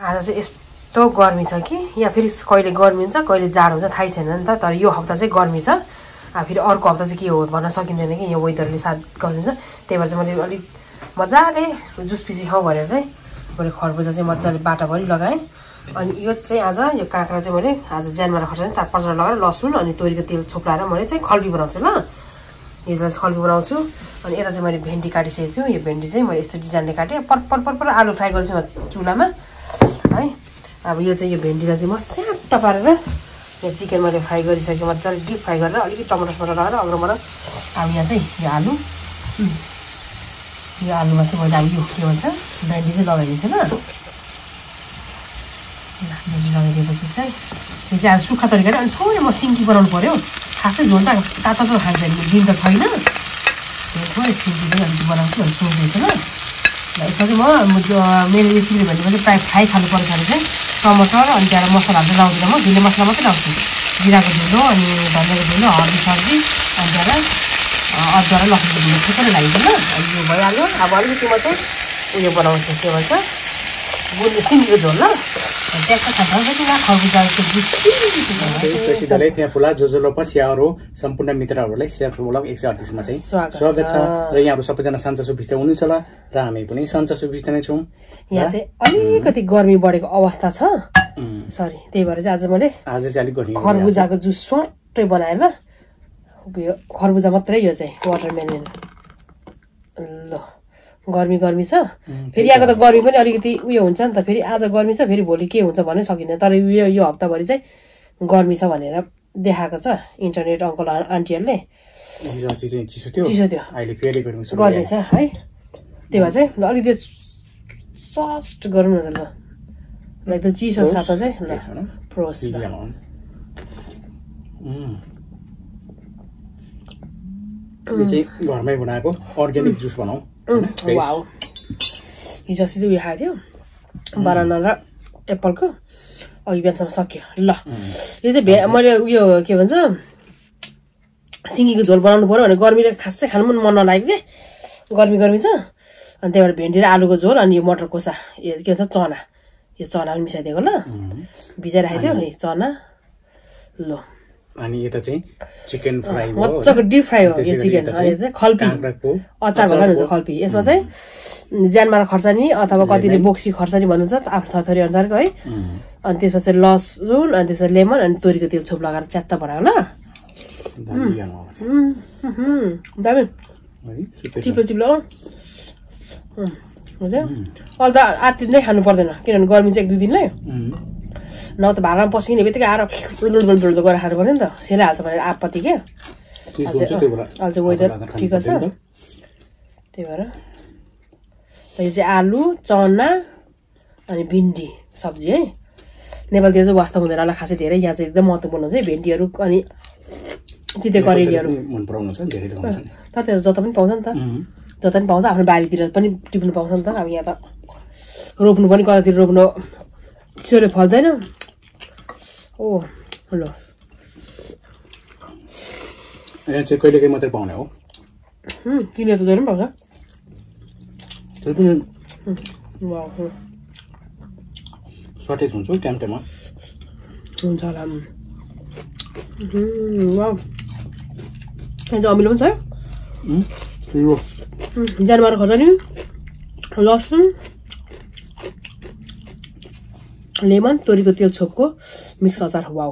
आज चाहिँ यस्तो गर्मी छ कि या फेरि कहिले गर्मी हुन्छ कहिले जाडो हुन्छ थाहै छैन नि त तर यो हप्ता चाहिँ गर्मी छ फेरि अर्को हप्ता चाहिँ के हो भन्न सकिँदैन कि यो वेदरले साथ गरिदिन्छ त्यही भएर चाहिँ मैले अलिक मजाले जुस पिसी खाउँ भनेर चाहिँ मैले खरबुजा चाहिँ मजाले बाटाभरि लगाएँ अनि यो चाहिँ आज यो काँक्रा चाहिँ मैले आज ज्यानमारा खोर्सानी 4-5 लगाएर लसुन अनि तोरीको तेल छोप्लाएर मैले चाहिँ खल्बी बनाउँछु ल यसलाई चाहिँ खल्बी बनाउँछु अनि यता चाहिँ मैले भेन्डी काटिसकेको छु यो भेन्डी चाहिँ मैले यस्तो डिजाइनले काटेँ पर आलु फ्राई गर्छु चुलामा है अब यो चाहिँ यो भेन्डीलाई चाहिँ म स्याट्ट पारेर यो चिकन मैले फ्राई गरिसकेँ मजाले डिप फ्राई गरेर अलिकति टमाटर लगाएर अग्रोबाट अब यहाँ चाहिँ यो आलुमा चाहिँ मैले अब यो के भन्छ भेन्डी चाहिँ लगाइदिन्छु ल भेन्डी लगाइदिएपछि चाहिँ यो चाहिँ आज सुक्खा तरिकाले अनि थोरै म सिन्की बनाउनु पऱ्यो खासै झोल त तातो खान्छ दिन त छैन थोरै सिन्की पनि अलिकति बनाउँछु भनेर सोच्दैछु ल यसमा चाहिँ मेरो यो चिकन भेन्डीमा चाहिँ प्रायः फ्राई खानु पर्छ भने चाहिँ टमाटर अनि त्यहाँबाट मसलाहरू चाहिँ लाउँदिनँ म धुले मसला मात्रै लाउँछु जिराको धुलो अनि धनियाँको धुलो हर्दी सर्दी अनि त्यहाँबाट अदुवा र लसुनको धुलो थुप्रै लगाइदिन्छ ल अनि यो भइहाल्यो अब अलिकति म चाहिँ उयो बनाउँछु के भन्छ सिन्कीको झोल ल पछिहरू सम्पूर्ण मित्रहरूलाई सेफ ब्लग 138 मा चाहिँ स्वागत छ र यहाँहरु सबैजना सञ्च सुविस्ता हुनुहुन्छ ल र हामी पनि सञ्च सुविस्ता नै छौं यहाँ चाहिँ अलिकति गर्मी बढेको अवस्था छ सरी त्यही भएर चाहिँ आज मैले अलिक गर्मी खरबुजाको जुस स्वाटै बनाएर यो खरबुजा मात्रै यो चाहिँ वाटरमेलन ल गर्मी छ फेरि यहाँको त गर्मी पनि अलिकति उयो हुन्छ नि त फेरि आज गर्मी छ फेरि भोलि के हुन्छ भन्नै सकिँदैन तर यो हप्ताभरि चाहिँ गर्मी छ भनेर देखाएको छ इन्टरनेट अङ्कल आन्टीहरूले चिसो थियो अहिले फेरि गर्मी छ है त्यही भएर चाहिँ ल अलिकति सस्ट गरौँ न त ल एकदम चिसो साथ चाहिँ ल प्रोस घरमै बनाएको अर्ग्यानिक जुस बनाऊ वाउ हिजो अस्ति चाहिँ उयो खाएको थियो बनाना र एप्पलको अघि बिहानसम्म सक्यो ल यो चाहिँ मैले उयो के भन्छ सिङ्गीको झोल बनाउनु पर्यो भने गर्मीले खासै खानु पनि मन नलाग्यो के गर्मी छ अनि त्यही भएर भेन्डी र आलुको झोल अनि यो मटर कोसा यो के भन्छ चना यो चना पनि मिसाइदिएको ल भिजाइराखेको थियो चना ल अनि यता चाहिँ चिकन फ्राई हो मज्जाको डिप फ्राई हो यो चिकन अनि चाहिँ खल्पी अचार भएर हुन्छ खल्पी यसमा चाहिँ ज्यानमारा खर्सानी अथवा कतिले बोक्सी खर्सानी भन्नुहुन्छ आफ्नो थथरी अनुसारको है अनि त्यसपछि लसुन अनि त्यसपछि लेमन अनि तोरीको तेल छोप लगाएर च्यात्त बनायो ल दामी चिप्लो हुन्छ अहिले त आठ दिन नै खानु पर्दैन किनभने गर्मी चाहिँ 1-2 दिनलाई न त भाँडामा पसिने बित्तिकै आएर बुल्दुल्दुल्दो गरेर खानु पर्यो नि त सेलाइहाल्छ भनेर आपत्ति क्या अहिले चाहिँ वेदर ठिक छ त्यही भएर यो चाहिँ आलु चना अनि भिन्डी सब्जी है नेपालतिर चाहिँ वास्तव हुँदैन होला खासै धेरै यहाँ चाहिँ एकदम महत्त्वपूर्ण हुन्छ है भेन्डीहरू अनि तिते करेलीहरू तर जता पनि पाउँछ नि त जता पनि पाउँछ आफ्नो बारीतिर पनि टिप्नु पाउँछ नि त अब यहाँ त रोप्नु पनि कतातिर रोप्नु छिटो फल्दैन ओ ल यहाँ चाहिँ कहिलेकाहीँ मात्रै पाउने हो किनेर त जहिले पनि पाउँछ सर्टेज हुन्छ टाइममा हुन्छ होला अमिलो पनि छ ज्यानमारा खोर्सानी लसुन लेमन तोरीको तेल छोपको मिक्स अचार वाउ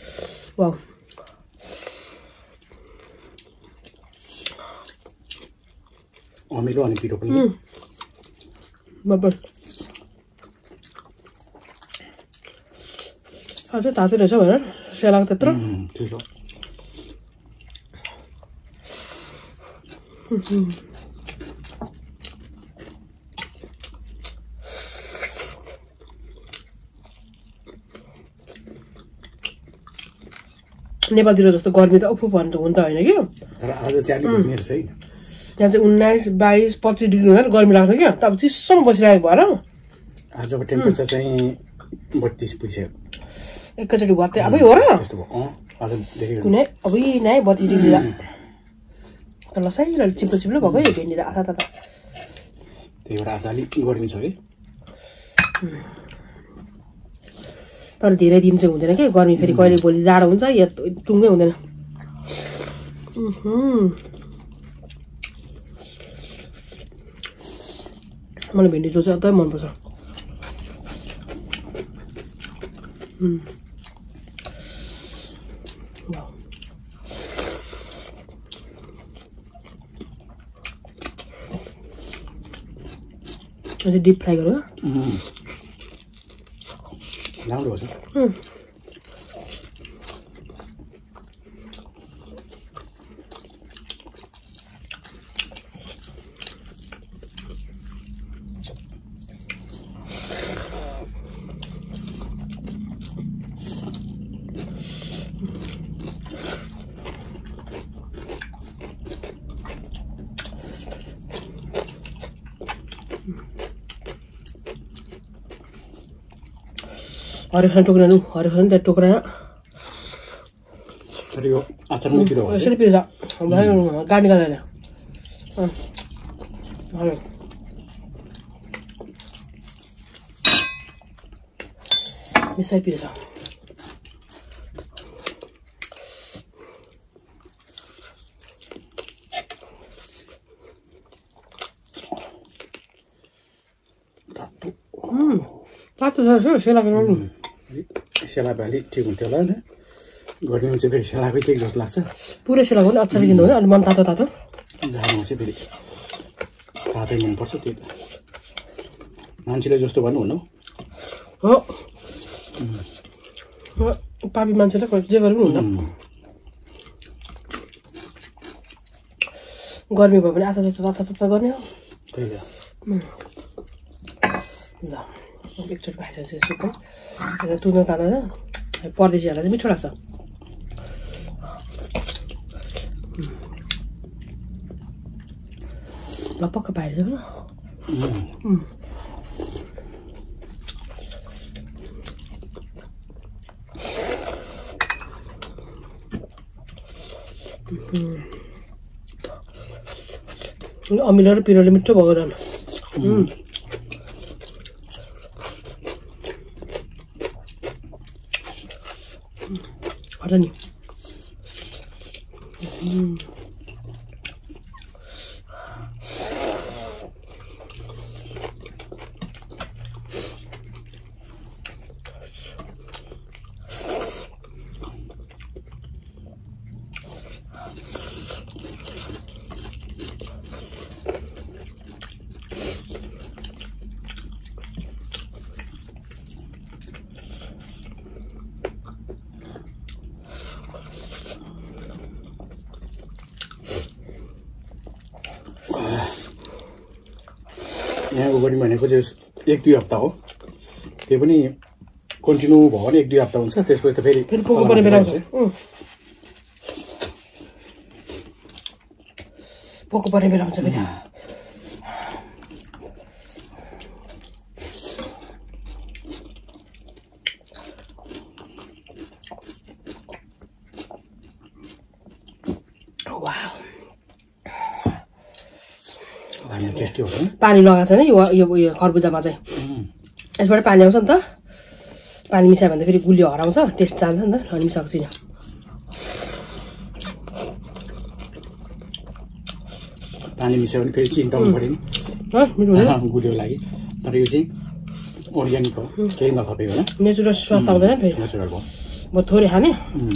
अमिलो अनि पिरो पनि बब्बर अझै तातै रहेछ भनेर सेलाएको त्यत्रो नेपालतिर जस्तो गर्मी त उफु भन्नु हुन त होइन कि त्यहाँ चाहिँ 19, 22, 25 डिग्री हुँदा गर्मी लाग्छ क्या तब चिसोमा बसिरहेको भएर आजको टेम्परेचर चाहिँ 32 पुग्यो एकैचोटि भत्तै अबै हो र कुनै अबै नै 32 डिग्री त लसाइलो चिप्लो भएको यो भेन्डी त आथा त्यही भएर आज अलिक गर्मी छ कि तर धेरै दिन चाहिँ हुँदैन के गर्मी फेरि कहिले भोलि जाडो हुन्छ या टुङ्गै हुँदैन मलाई भिन्डी झोल चाहिँ अझै मनपर्छ अझै डिप फ्राई गरेर राम्रो छ हरियो खाना टोक्दैन हरियो खाना त्यहाँ टोक्दैन यो अचारमै पिरो हो यसरी पिर्छ गाडी गाड्दैन यसरी पिर्छ तातो छ सेलाको सेलाको अलिक ठिक हुन्थ्यो होला नि गर्मीमा चाहिँ फेरि सेलाकै ठिक जस्तो लाग्छ पुरै सेलाको पनि अचार किन्नु होइन अलि मन तातो तातो जाडोमा चाहिँ फेरि तातै मनपर्छ त्यो मान्छेले जस्तो भन्नु हुनु हो पापी मान्छेले जे गरे पनि हुन्छ गर्मी भयो भने आथा ताता गर्ने हो त्यही ल एकचोटि खाइसकेपछि सुप है तुर्न तान्दैन परदेशीहरूलाई चाहिँ मिठो लाग्छ ल पक्का पाएर जाऊ न अमिलो र पिरोले मिठो भएको झन् नि यहाँको गर्मी भनेको चाहिँ 1-2 हप्ता हो त्यो पनि कन्टिन्यू भयो भने 1-2 हप्ता हुन्छ त्यसपछि त फेरि पोको पर्ने बेला हुन्छ पोको पर्ने बेला हुन्छ फेरि टेस्टी हो पानी लगाएको छ नि यो खरबुजामा चाहिँ यसबाट पानी आउँछ नि त पानी मिसायो भने फेरि गुलियो हराउँछ टेस्ट जान्छ नि त अनि मिसाएको छैन पानी मिसायो भने फेरि चिन्ता हुनु पर्यो नि गुलियो लागि तर यो चाहिँ अर्ग्यानिक हो केही नथपेको होइन नेचुरल स्वाद आउँदैन फेरि नेचुरल हो म थोरै खाने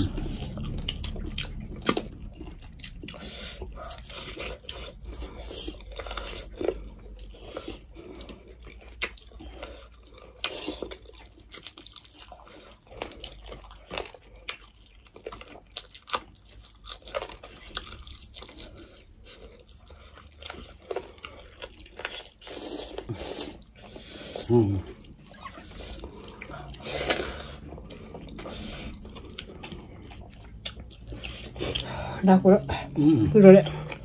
डाको पिरोले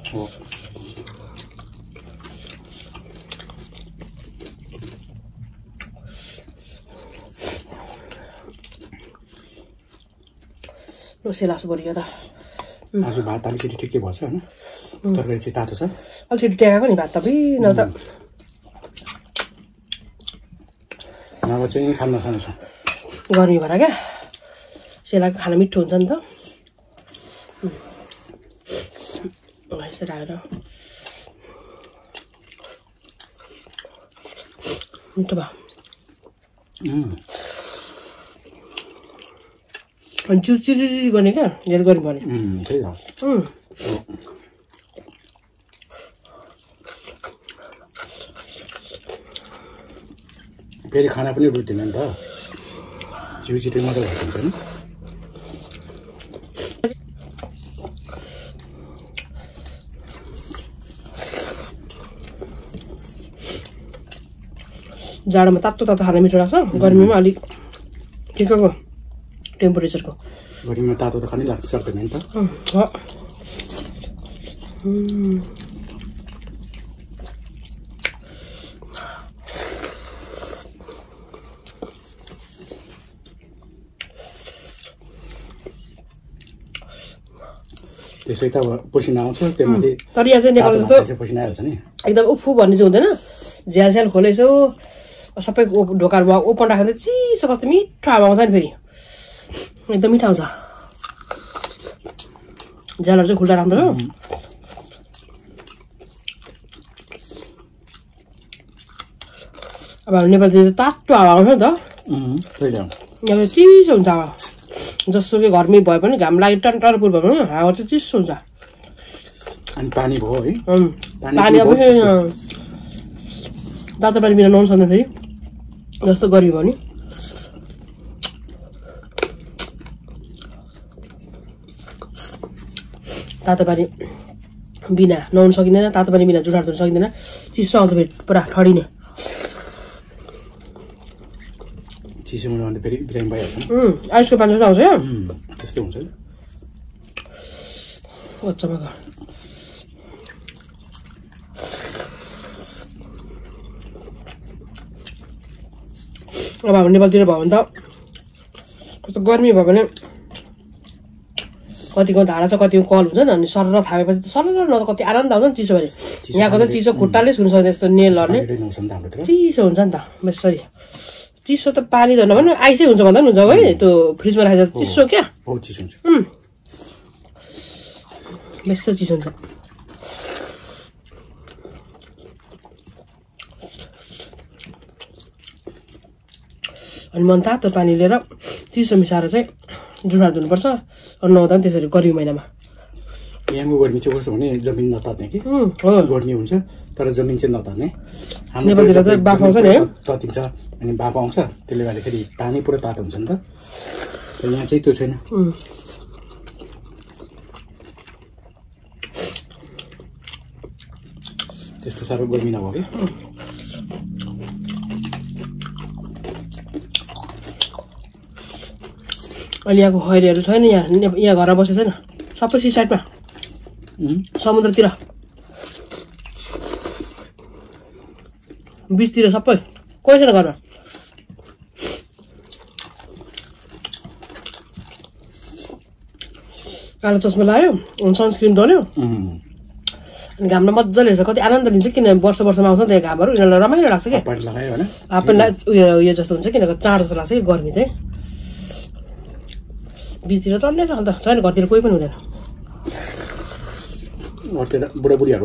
सेलासो बढियो त आज भात अलिकति ठिकै भएछ होइन तरकारी चाहिँ तातो छ अलिकति टेकाएको नि भात तपाईँ न त नभए चाहिँ खान नसानु छ गर्मी भएर क्या सेलाको खाना मिठो हुन्छ नि त यसरी आएर मिठो भयो अनि जिउ चिरिरी गर्ने क्या धेरै गर्मी भने फेरि खाना पनि रुच्दैन नि त जिउ चिरिरी मात्रै हुन्छ नि जाडोमा तातो तातो खाना मिठो लाग्छ गर्मीमा अलिक ठिकको टेम्परेचरको गर्मीमा तातो त खानै लाग्छ सक्दैन नि त त्यसै त अब पसिना आउँछ त्यहाँमाथि तर यहाँ चाहिँ नेपाल जस्तो पसिना आइहाल्छ नि एकदम उफु भन्ने चाहिँ हुँदैन झ्याल स्याल खोलेछौ सबै ढोकाहरू ओपन राखेर चिसो कस्तो मिठो हावा आउँछ नि फेरि एकदम मिठो आउँछ झ्यालहरू चाहिँ खुल्दा राम्रो हो अब हाम्रो नेपालतिर तातो हावा आउँछ नि त यहाँ चिसो हुन्छ हावा जसुकै घरमै भए पनि घाम लागि टन्टरपुर भयो भने हावा चाहिँ चिसो हुन्छ अनि पानी भयो है पानी अब तातो पानी बिना नुहाउनु सक्दैन फेरि जस्तो गर्मी भयो नि तातो पानी बिना नुहाउनु सकिँदैन तातो पानी बिना जुठा धुन सकिँदैन चिसो आउँछ फेरि पुरा ठडिने चिसोमा नुहाउँदा फेरि बिरामी भइहाल्छ आइसको पानी जस्तो आउँछ त्यस्तो हुन्छ ओछ्यामा अब हाम्रो नेपालतिर भयो भने त कस्तो गर्मी भयो भने कतिको धारा छ कतिको कल हुन्छ नि अनि सरर थापेपछि त सरर न कति आनन्द आउँछ नि चिसो भने यहाँको त चिसो खुट्टाले सुन्न सक्दैन यस्तो नेल लड्ने चिसो हुन्छ नि त बेसरी चिसो त पानी त नभनु आइसै हुन्छ भन्दा पनि हुन्छ है त्यो फ्रिजमा राखेर चिसो क्या बहुत चिसो हुन्छ बेसो चिसो हुन्छ अनि मन तातो पानी लिएर चिसो मिसाएर चाहिँ जुठा धुनुपर्छ अनि नहुँदा पनि त्यसरी गर्मी महिनामा यहाँको गर्मी चाहिँ कस्तो भने जमिन नतात्ने कि गर्मी हुन्छ तर जमिन चाहिँ नतात्ने नेपालतिर त बाफ आउँछ नि है ततिन्छ अनि बाफ आउँछ त्यसले गर्दाखेरि पानी पुरा तातो हुन्छ नि त यहाँ चाहिँ त्यो छैन त्यस्तो साह्रो गर्मी नभयो कि अहिले यहाँको खैरीहरू छैन यहाँ घरमा बसेको छैन सबै सी साइडमा समुद्रतिर बिचतिर सबै कोही छैन घरमा कालो चस्मा लगायो सनस्क्रिन दल्यो अनि घाममा मजाले हेर्छ कति आनन्द लिन्छ किन वर्ष वर्षमा आउँछ नि त घामहरू यिनीहरूलाई रमाइलो लाग्छ क्या हाफपेन्ट उयो जस्तो हुन्छ किनभने चाँडो जस्तो लाग्छ कि गर्मी चाहिँ बिचतिर चल्ने छ अन्त छैन घरतिर कोही पनि हुँदैन घरतिर बुढाबुढीहरू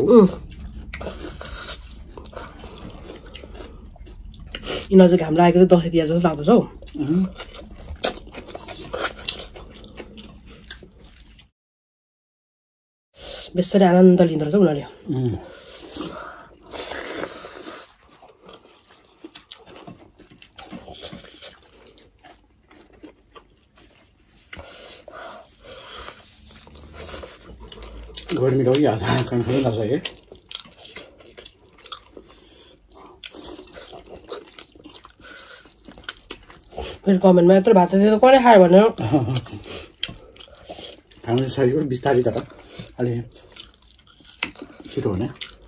यिनीहरू चाहिँ घाम लागेको चाहिँ दसैँ तिहार जस्तो लाग्दछ हौ बेसरी आनन्द लिँदो रहेछ उनीहरूले गर्मी रह्यो खाना खानु नसके फेरि कमेन्टमा यत्रो भात त कसले खायो भने खानु सकेको बिस्तारै तर अलि छिटो हुने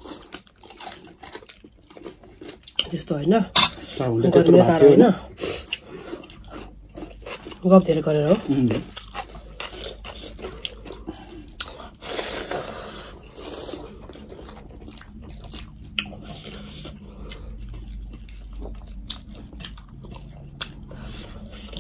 त्यस्तो होइन गर्मी तारो होइन गफ धेरै गरेर हो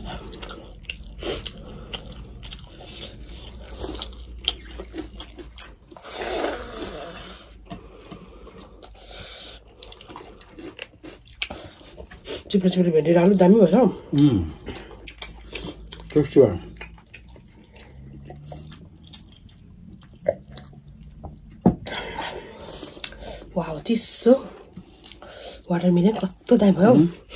चिप्लो चिप्लो भेन्डी राम्रो दामी भएछ टेस्टी भयो वाउ चिसो वाटरमेलन कस्तो दामी भयो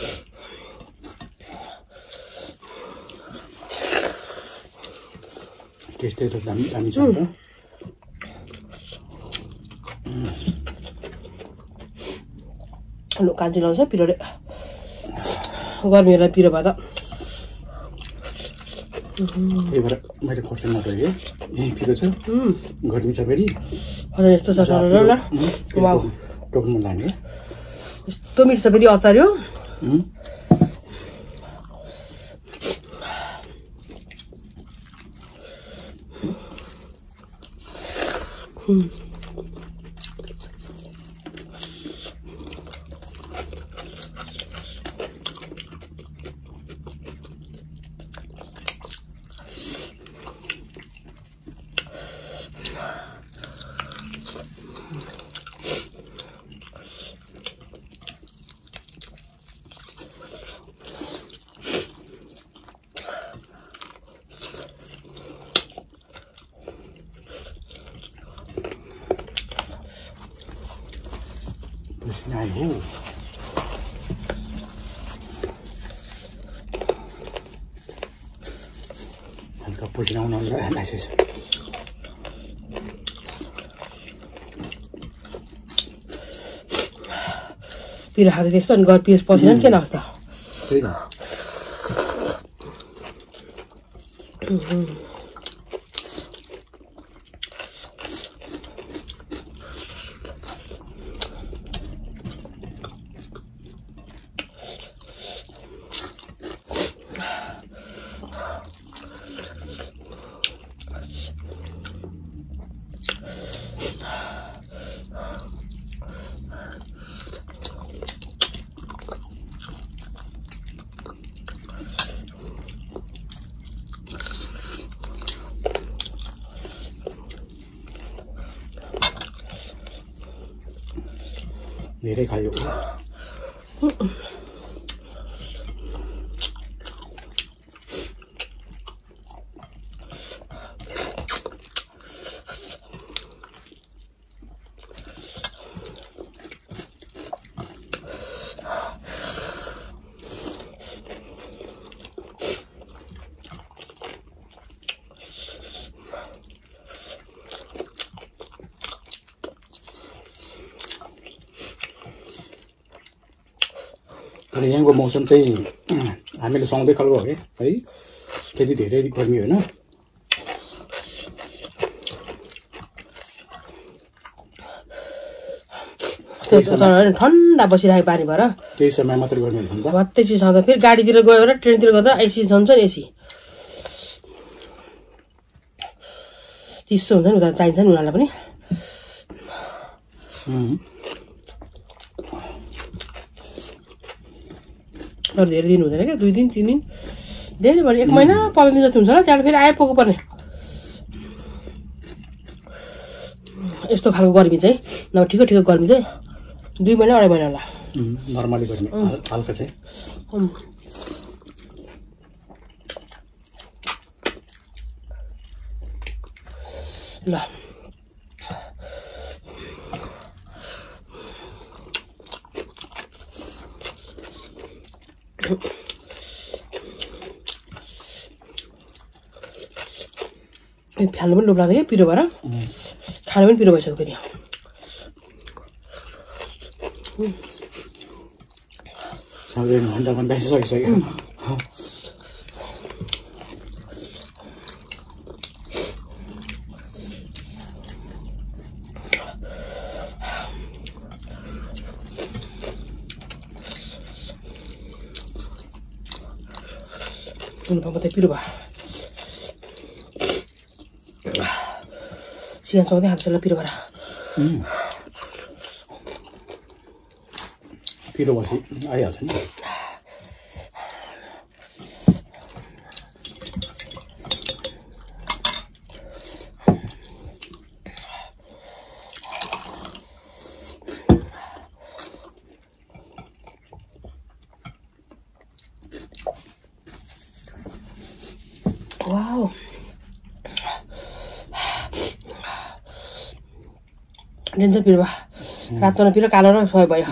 टेस्टै त दामी छ नि कान्छी लाउँछ पिरोले गर्मीहरूलाई पिरो भयो त त्यही भएर मैले खोर्सानी नगरेँ यहीँ पिरो छ गर्मी छ फेरि हजुर यस्तो छ ल वाउ टोक्नु लाने यस्तो मिठो छ फेरि अचार हो आयो हल्का पसिना आउन लागिसकेछ पिरो खाँदै त्यस्तो अनि घर पिस पसेन नि के नहोस् त त्यही त धेरै खायो अनि यहाँको मौसम चाहिँ हामीले सुहाउँदै खालको हो है त्यति धेरै गर्मी होइन ठन्डा बसिरहेको पानी भएर त्यही समय मात्रै गर्मी हुन्छ भत्तै चिज आउँदा फेरि गाडीतिर गयो र ट्रेनतिर गर्दा एसी हुन्छ नि एसी चिसो हुन्छ नि उता चाहिन्छ नि उनीहरूलाई पनि तर धेरै दिन हुँदैन क्या 2 दिन 3 दिन धेरै भयो 1 महिना 15 दिन जति हुन्छ होला त्यहाँबाट फेरि आइपुग्नु पर्ने यस्तो खालको गर्मी चाहिँ नभए ठिक ठिक गर्मी चाहिँ 2 महिना 2.5 महिना होला नर्मली गर्मी हल्का चाहिँ ल फ्याल्नु पनि लोभ लाग्दैन क्या पिरो भएर खानु पनि पिरो भइसक्यो फेरि भन्दा भन्दा सकिसक्यो मात्रै पिरो भयो सिगान चौधै हाल्छ पिरो भएर पिरो भएपछि आइहाल्छ नि डेन्जर पिरो भयो रातो न पिरो कालो र सबै भयो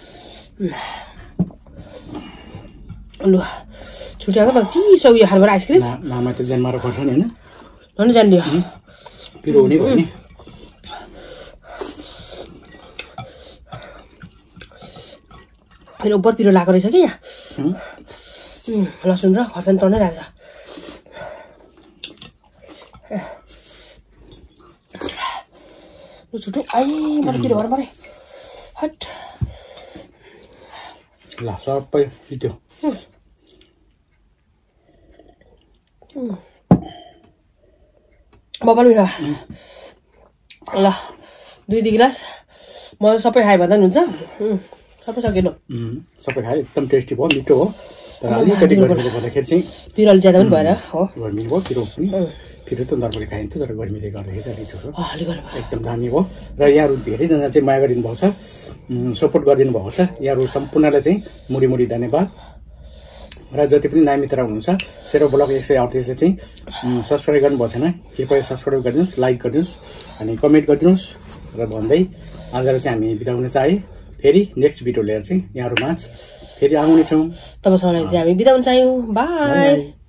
लु छुट्याउँदा म चिसो उयो खानुपर्छ आइसक्रिम मामा त जन्माएर पर्छ नि होइन झन् जान्दियो पिरो हुने भयो नि फेरि ओभर पिरो लागेको रहेछ कि यहाँ लसुन र खर्सानी टन्नै लाग्छ लु छुट्टै आई मलाई पिरो भएर मरे हट ल सबै पिट्यो बबाल मिठो ल 2 गिलास म सबै खाएँ भन्दा पनि हुन्छ सबै सकिनु सबै खाएँ एकदम टेस्टी भयो मिठो हो तर अलिकति गर्मीले गर्दाखेरि चाहिँ पिरो अलिक ज्यादा पनि भएर हो गर्मी भयो पिरो पनि पिरो त नर्मली खाइन्थ्यो तर गर्मीले गर्दाखेरि चाहिँ अलिक छोटो एकदम दामी भयो र यहाँहरू धेरैजना चाहिँ माया गरिदिनु भएको छ सपोर्ट गरिदिनु भएको छ यहाँहरू सम्पूर्णलाई चाहिँ मुरी मुरी धन्यवाद र जति पनि नयाँ मित्र हुनुहुन्छ सेरो ब्लग 138ले चाहिँ सब्सक्राइब गर्नुभएको छैन कृपया सब्सक्राइब गरिदिनुहोस् लाइक गरिदिनुहोस् अनि कमेन्ट गरिदिनुहोस् र भन्दै आजलाई चाहिँ हामी बिदा हुन चाहे फेरि नेक्स्ट भिडियो लिएर चाहिँ यहाँहरू माझ फेरि आउनेछौँ तबसम्म चाहिँ हामी बिदा हुन चाह्यौँ बाई